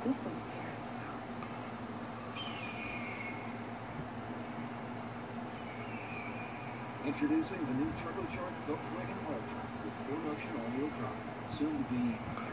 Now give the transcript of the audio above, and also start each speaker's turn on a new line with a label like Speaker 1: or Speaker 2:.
Speaker 1: Introducing the new turbocharged Volkswagen Ultra with 4-motion all-wheel drive, soon to be